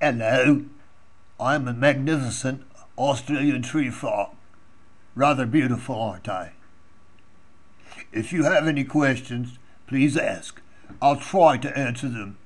Hello, I'm a magnificent Australian tree frog. Rather beautiful, aren't I? If you have any questions, please ask. I'll try to answer them